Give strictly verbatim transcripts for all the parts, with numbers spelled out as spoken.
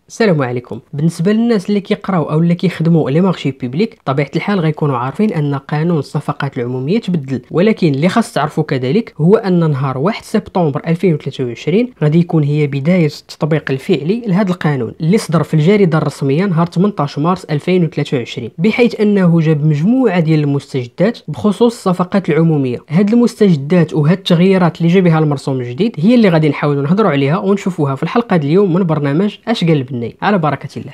السلام عليكم. بالنسبه للناس اللي كيقراو او اللي كيخدموا لي مارشي بوبليك، طبيعه الحال غيكونوا عارفين ان قانون الصفقات العموميه تبدل، ولكن اللي خاص تعرفوا كذلك هو ان نهار واحد سبتمبر ألفين وثلاثة وعشرين غادي يكون هي بدايه التطبيق الفعلي لهذا القانون اللي صدر في الجريده الرسميه نهار ثمنطاش مارس ألفين وثلاثة وعشرين، بحيث انه جاب مجموعه ديال المستجدات بخصوص الصفقات العموميه. هاد المستجدات وهاد التغييرات اللي جا بها المرسوم الجديد هي اللي غادي نحاولوا نهضروا عليها ونشوفوها في الحلقه ديال اليوم من برنامج اش قال البني. على بركة الله.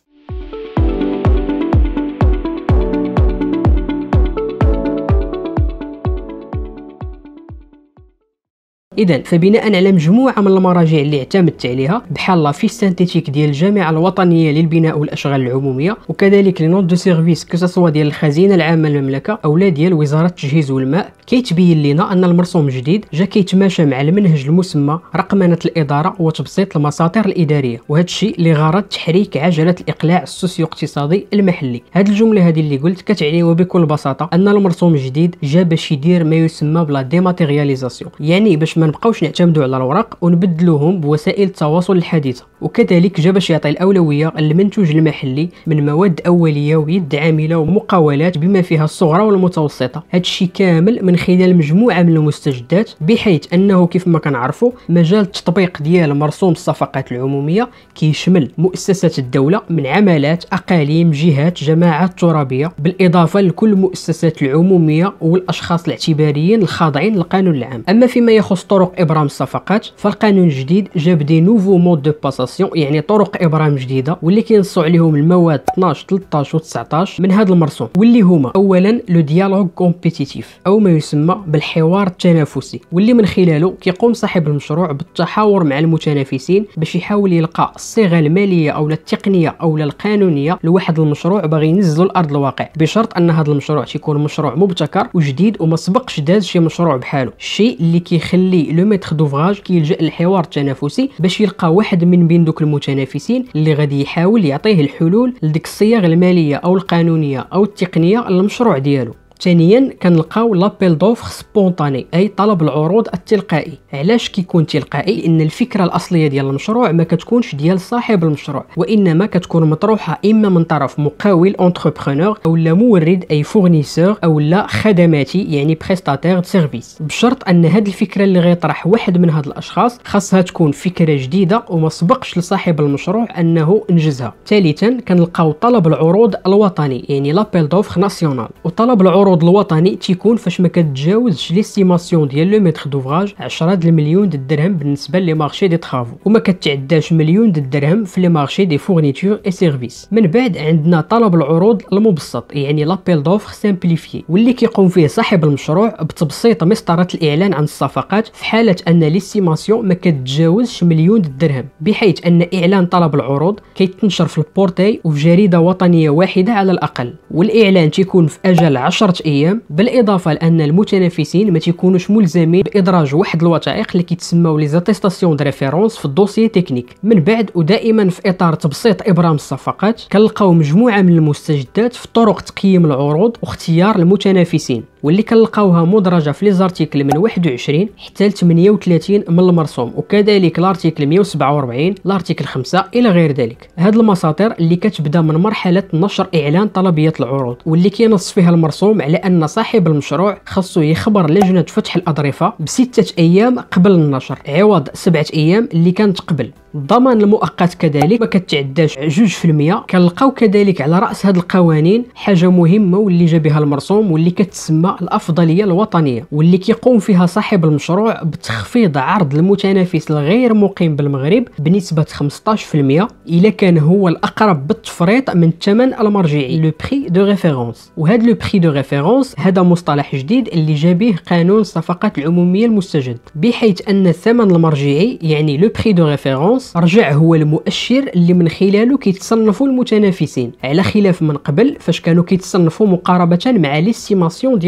إذن فبناء على مجموعة من المراجع اللي اعتمدت عليها بحال لا فيش سانتيتيك ديال الجامعة الوطنية للبناء والأشغال العمومية، وكذلك لي نوت دو سيرفيس كسوا ديال الخزينة العامة للمملكة أو لا ديال وزارة التجهيز والماء، كيتبين لنا أن المرسوم الجديد جا كيتماشى مع المنهج المسمى رقمنة الإدارة وتبسيط المساطر الإدارية، وهذا الشيء لغرض تحريك عجلة الإقلاع السوسيو اقتصادي المحلي. هذه الجملة هذه اللي قلت كتعني وبكل بساطة أن المرسوم الجديد جا باش يدير ما يسمى بلا ديماتيرياليزاسيون، يعني باش ما نبقاوش نعتمدوا على الأوراق ونبدلوهم بوسائل التواصل الحديثة، وكذلك جا باش يعطي الأولوية للمنتوج المحلي من مواد أولية ويد عاملة ومقاولات بما فيها الصغرى والمتوسطة. هذا الشيء كامل من خلال مجموعة من المستجدات، بحيث أنه كيف ما كنعرفوا مجال التطبيق ديال مرسوم الصفقات العمومية كيشمل مؤسسات الدولة من عمالات، أقاليم، جهات، جماعات ترابية، بالإضافة لكل المؤسسات العمومية والأشخاص الاعتباريين الخاضعين للقانون العام. أما فيما يخص طرق إبرام الصفقات فالقانون الجديد جاب دي نوفو مود دو باساسيون، يعني طرق إبرام جديدة واللي كينصوا عليهم المواد اثناش ثلاثطاش و تسعطاش من هذا المرسوم، واللي هما أولا لو ديالوغ كومبيتيتيف أو ما يسمى بالحوار التنافسي، واللي من خلاله كيقوم صاحب المشروع بالتحاور مع المتنافسين باش يحاول يلقى الصيغة المالية أو التقنية أو القانونية لواحد المشروع باغي ينزلوا الأرض الواقع، بشرط أن هذا المشروع يكون مشروع مبتكر وجديد وما سبقش داز شي مشروع بحاله، الشيء اللي كيخلي لو ميتر دوفراج كيلجأ للحوار التنافسي باش يلقى واحد من بين دوك المتنافسين اللي غادي يحاول يعطيه الحلول لديك الصيغ المالية أو القانونية أو التقنية للمشروع ديالو. ثانيا كنلقاو لابيل دوفر سبونطاني، اي طلب العروض التلقائي. علاش كيكون تلقائي؟ لان الفكره الاصليه ديال المشروع ما كتكونش ديال صاحب المشروع، وانما كتكون مطروحه اما من طرف مقاول اونتربرونور او لا مورد اي فورنيسور او لا خدماتي يعني بريستاتير سيرفيس، بشرط ان هذه الفكره اللي غيطرح واحد من هاد الاشخاص خاصها تكون فكره جديده وما سبقش لصاحب المشروع انه انجزها. ثالثا كنلقاو طلب العروض الوطني، يعني لابيل دوفر ناسيونال، وطلب العروض العروض الوطني تيكون فاش ما كتجاوزش ليستيماسيون ديال لو ميتر دوفراج عشرة د المليون د الدرهم بالنسبه لي مارشي دي طرافو، وما كتعداش مليون د الدرهم في لي مارشي دي فورنيتور اي سيرفيس. من بعد عندنا طلب العروض المبسط، يعني لابيل دوفر سامبليفيي، واللي كيقوم فيه صاحب المشروع بتبسيط مسطره الاعلان عن الصفقات في حاله ان ليستيماسيون ما كتجاوزش مليون د الدرهم، بحيث ان اعلان طلب العروض كيتنشر في البورتاي وفي جريده وطنيه واحده على الاقل، والاعلان تيكون في اجل عشرة ايام، بالاضافه لان المتنافسين ما تيكونوش ملزمين بادراج واحد الوثائق اللي كيتسموا لي زاتيستاسيون دو ريفيرونس في الدوسيي تكنيك. من بعد ودائما في اطار تبسيط ابرام الصفقات كنلقاو مجموعه من المستجدات في طرق تقييم العروض واختيار المتنافسين، واللي كنلقاوها مدرجه في لي زارتيكل من واحد وعشرين حتى ل ثمانية وثلاثين من المرسوم، وكذلك الارتيكل مية وسبعة وأربعين، الارتيكل خمسة الى غير ذلك. هاد المساطر اللي كتبدا من مرحله نشر اعلان طلبيه العروض، واللي كينص فيها المرسوم على ان صاحب المشروع خاصو يخبر لجنه فتح الاظرفه بسته ايام قبل النشر عوض سبعه ايام اللي كانت قبل. الضمان المؤقت كذلك ما كتعداش جوج في المية. كنلقاو كذلك على راس هاد القوانين حاجه مهمه واللي جا بها المرسوم واللي كتسمى الافضليه الوطنيه، واللي كيقوم فيها صاحب المشروع بتخفيض عرض المتنافس الغير مقيم بالمغرب بنسبه خمسطاش في المية الا كان هو الاقرب بالتفريط من الثمن المرجعي، لو بري دو ريفيرونس. وهذا لو بري دو ريفيرونس هذا مصطلح جديد اللي جا به قانون الصفقات العموميه المستجد، بحيث ان الثمن المرجعي يعني لو بري دو ريفيرونس رجع هو المؤشر اللي من خلاله كيتصنفوا المتنافسين، على خلاف من قبل فاش كانوا كيتصنفوا مقاربه مع ليستيماسيون ديال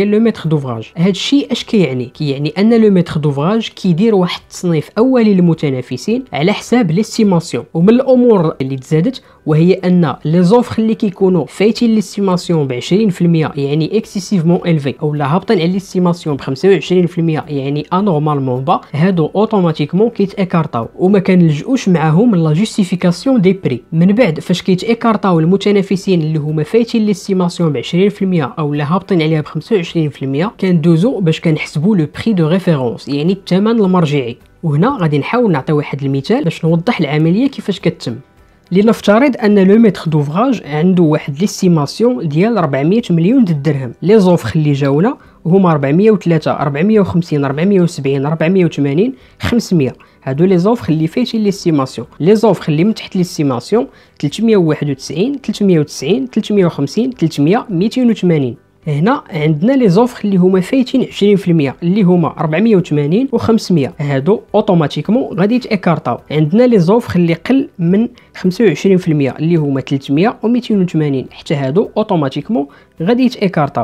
ديال لو ميتر دوفراج. هذا الشيء اش كيعني؟ كيعني ان لو ميتر دوفراج كيدير واحد التصنيف اولي للمتنافسين على حساب ليستيماسيون. ومن الامور اللي تزادت وهي ان لي زوفر اللي كيكونوا فايتين ليستيماسيون ب عشرين بالمية يعني اكسيسيفمون الفي، او لا هابطين على ليستيماسيون ب خمسة وعشرين بالمية يعني انورمالمون با، هادو اوتوماتيكمون كيتاكارطاو وما كنلجؤوش معاهم لا جوستيفيكاسيون دي بري. من بعد فاش كيتاكارطاو المتنافسين اللي هما فايتين ليستيماسيون ب عشرين بالمية او لا هابطين عليها ب خمسة وعشرين بالمية، كندوزو باش كنحسبوا لو بري دو ريفيرونس يعني الثمن المرجعي. وهنا غادي نحاول نعطي واحد المثال باش نوضح العمليه كيفاش كتتم. لنفترض ان لو ميتر دوفراج عنده واحد ليستيماسيون ديال أربعمية مليون د الدرهم. لي زوفر اللي جاونا هما أربعمية وثلاثة، أربعمية وخمسين، أربعمية وسبعين، أربعمية وثمانين، خمسمية. هادو لي زوفر اللي فايتين ليستيماسيون. لي زوفر اللي من تحت ليستيماسيون ثلاثمية وواحد وتسعين، ثلاثمية وتسعين، ثلاثمية وخمسين، ثلاثمية، ميتين وثمانين. هنا عندنا لي زوفر اللي هما فايتين عشرين بالمية اللي هما أربعمية وثمانين و خمسمية. هادو اوتوماتيكمون غادي يتاكارطاو. عندنا لي زوفر اللي قل من خمسة وعشرين بالمية اللي هما ثلاثمية و ميتين وثمانين، حتى هادو اوتوماتيكمون غادي يتاكارطاو.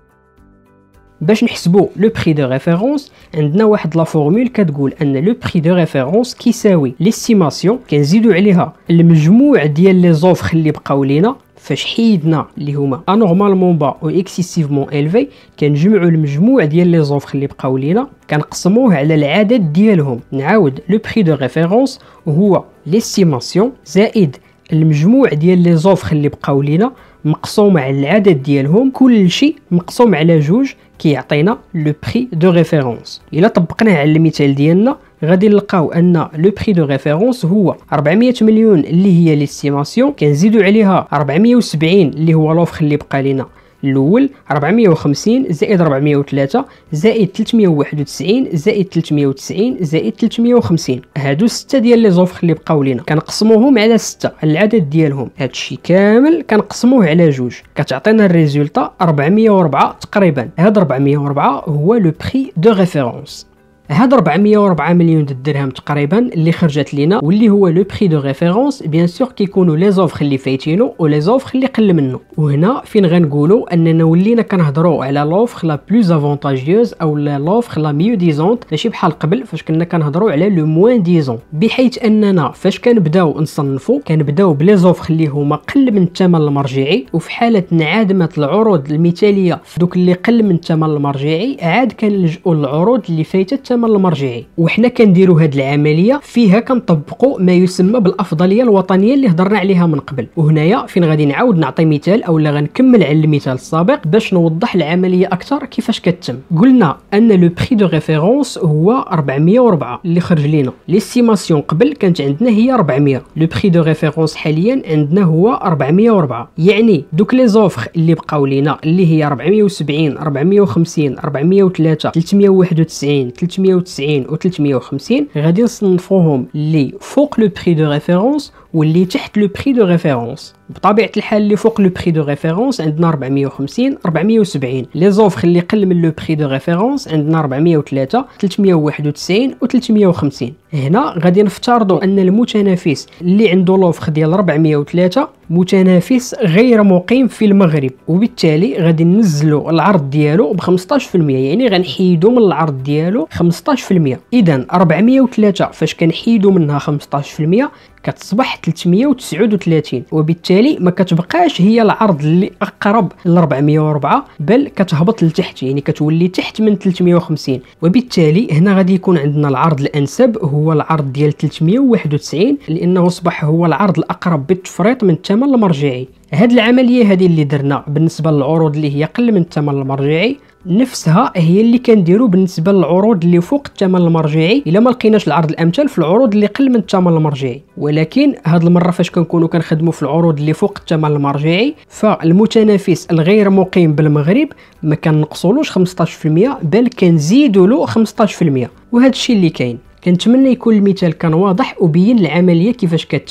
باش نحسبوا لو بري دو ريفيرونس عندنا واحد لا فورمول كتقول ان لو بري دو ريفيرونس كيساوي ليستيماسيون كنزيدوا عليها المجموع ديال لي زوفر اللي بقاو لينا فاش حيدنا اللي هما انورمالمون با او اكسيسيفمون الفي، كنجمعوا المجموع ديال لي زوفر اللي بقاو لينا كنقسموه على العدد ديالهم. نعاود لو بري دو ريفيرونس هو ليستيماسيون زائد المجموع ديال لي زوفر اللي بقاو لينا مقسوم على العدد ديالهم، كل شيء مقسوم على جوج كيعطينا لو بري دو ريفيرونس. الا طبقناه على المثال ديالنا غادي نلقاو ان لو بري دو ريفيرونس هو أربعمية مليون اللي هي ليستيماسيون، كنزيدوا عليها أربعمية وسبعين اللي هو لوفر اللي بقى لينا الاول، أربعمية وخمسين زائد أربعمية وثلاثة زائد ثلاثمية وواحد وتسعين زائد ثلاثمية وتسعين زائد ثلاثمية وخمسين. هادو ستة ديال لي زوفر اللي بقاو لينا كنقسموهم على ستة على العدد ديالهم. هادشي كامل كنقسموه على جوج كتعطينا الريزولطا أربعمية وأربعة تقريبا. هاد أربعمية وأربعة هو لو بري دو ريفيرونس. هاد أربعمية وأربعة مليون د الدرهم تقريبا اللي خرجت لينا واللي هو لو بري دو ريفيرونس. بيان سور كيكونوا لي زوفر اللي فايتينو و لي زوفر اللي قل منه. وهنا فين غنقولوا اننا ولينا كنهضروا على لوفر لا بلوز افونتاجيوز او لا لوفر لا ميو ديزونت، ماشي بحال قبل فاش كنا كنهضروا على لو موان ديزون. بحيث اننا فاش كنبداو نصنفوا كنبداو بلي زوفر اللي هما قل من الثمن المرجعي، وفي حاله انعدمت العروض المثاليه دوك اللي قل من الثمن المرجعي عاد كنلجؤوا للعروض اللي فايته المرجعي. وحنا كنديروا هاد العمليه فيها كنطبقوا ما يسمى بالافضليه الوطنيه اللي هضرنا عليها من قبل. وهنايا فين غادي نعاود نعطي مثال او لا غنكمل على المثال السابق باش نوضح العمليه اكثر كيفاش كتتم. قلنا ان لو بري دو ريفيرونس هو أربعمية وأربعة اللي خرج لينا. ليستيماسيون قبل كانت عندنا هي أربعمية، لو بري دو ريفيرونس حاليا عندنا هو أربعمية وأربعة. يعني دوك لي زوفر اللي بقاو لينا اللي هي أربعمية وسبعين، أربعمية وخمسين، أربعمية وثلاثة، ثلاثمية وواحد وتسعين، ثلاثمية وتسعين و ثلاثمية وخمسين غادي نصنفوهم اللي فوق لو بري دو ريفيرونس واللي تحت لو بري دو ريفيرونس. بطبيعه الحال اللي فوق لو بري دو ريفيرونس عندنا أربعمية وخمسين، أربعمية وسبعين. لي زوفر اللي قل من لو بري دو ريفيرونس عندنا أربعمية وثلاثة، ثلاثمية وواحد وتسعين و ثلاثمية وخمسين. هنا غادي نفترضوا ان المتنافس اللي عنده لوفر ديال أربعمية وثلاثة متنافس غير مقيم في المغرب، وبالتالي غادي ننزلوا العرض ديالو ب خمسطاش بالمية، يعني غنحيدوا من العرض ديالو خمسطاش بالمية. اذا أربعمية وثلاثة فاش كنحيدوا منها خمسطاش بالمية كتصبح ثلاثمية وتسعة وثلاثين، وبالتالي ما كتبقاش هي العرض اللي اقرب ل أربعمية وأربعة بل كتهبط لتحت، يعني كتولي تحت من ثلاثمية وخمسين. وبالتالي هنا غادي يكون عندنا العرض الانسب هو العرض ديال ثلاثمية وواحد وتسعين لانه اصبح هو العرض الاقرب بالتفريط من الثمن المرجعي. هاد العمليه هذه اللي درنا بالنسبه للعروض اللي هي قل من الثمن المرجعي نفسها هي اللي كنديروا بالنسبه للعروض اللي فوق الثمن المرجعي الا ما لقيناش العرض الامثل في العروض اللي قل من الثمن المرجعي. ولكن هاد المره فاش كنكونوا كنخدموا في العروض اللي فوق الثمن المرجعي فالمتنافس الغير مقيم بالمغرب ما كنقصولوش خمسطاش بالمية بل كنزيدوا له خمسطاش بالمية. وهذا الشيء اللي كاين. كنتمنى يكون المثال كان واضح وبين العمليه كيفاش كتتم.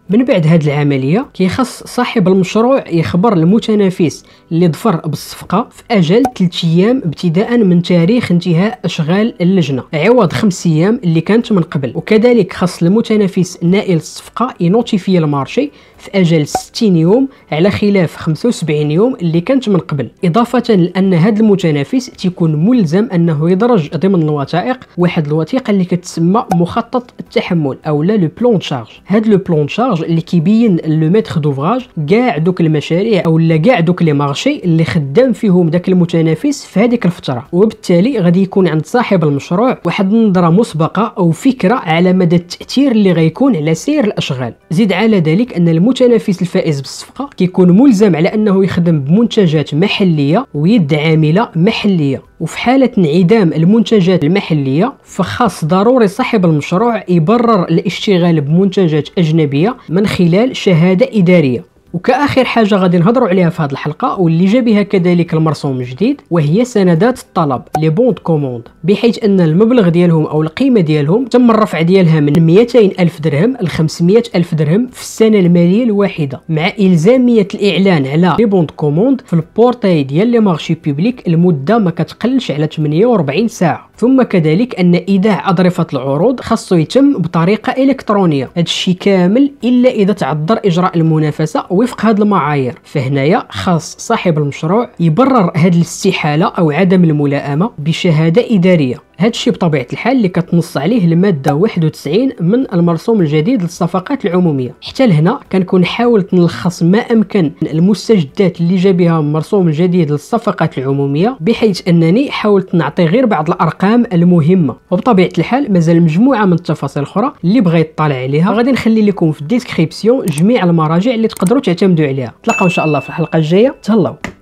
من بعد هذه العمليه كيخص صاحب المشروع يخبر المتنافس اللي ظفر بالصفقه في اجل ثلاثة ايام ابتداء من تاريخ انتهاء اشغال اللجنه عوض خمس ايام اللي كانت من قبل. وكذلك خص المتنافس نائل الصفقه ينوتيفي المارشي في اجل ستين يوم على خلاف خمسة وسبعين يوم اللي كانت من قبل، اضافه لان هذا المتنافس تيكون ملزم انه يدرج ضمن الوثائق واحد الوثيقه اللي كتسمى مخطط التحمل او لا لو بلون شارج. هذا لو بلون شارج اللي كيبين لو ميتر دوفراج كاع دوك المشاريع او لا كاع دوك لي مارشي اللي خدام فيهم داك المتنافس في هذيك الفتره، وبالتالي غادي يكون عند صاحب المشروع واحد النظره مسبقه او فكره على مدى التاثير اللي غيكون على سير الاشغال. زيد على ذلك ان المتنافس الفائز بالصفقه كيكون ملزم على انه يخدم بمنتجات محليه ويد عامله محليه، وفي حاله انعدام المنتجات المحليه فخاص ضروري صاحب المشروع يبرر الاشتغال بمنتجات اجنبيه من خلال شهاده اداريه. وكآخر حاجه غادي نهضروا عليها في هذه الحلقه واللي جا بها كذلك المرسوم الجديد وهي سندات الطلب لي بوند كوموند، بحيث ان المبلغ ديالهم او القيمه ديالهم تم الرفع ديالها من مئتين ألف درهم ل خمسمئة ألف درهم في السنه الماليه الواحده، مع الزاميه الاعلان على لي بوند كوموند في البورتاي ديال لي مارشي بوبليك المده ما كتقلش على ثمانية وأربعين ساعه. ثم كذلك ان ايداع اظرفه العروض خاصو يتم بطريقه الكترونيه، هذا الشيء كامل الا اذا تعذر اجراء المنافسه وفق هذه المعايير. فهنايا خاص صاحب المشروع يبرر هذه الاستحاله او عدم الملائمه بشهاده اداريه. هذا الشيء بطبيعه الحال اللي كتنص عليه الماده واحد وتسعين من المرسوم الجديد للصفقات العموميه. حتى لهنا كنكون حاولت نلخص ما امكن المستجدات اللي جا بها المرسوم الجديد للصفقات العموميه، بحيث انني حاولت نعطي غير بعض الارقام المهمه، وبطبيعه الحال مازال مجموعه من التفاصيل اخرى اللي بغى يطلع عليها غادي نخلي لكم في الديسكريبسيون جميع المراجع اللي تقدروا تعتمدوا عليها. نتلاقاو ان شاء الله في الحلقه الجايه. تهلاو.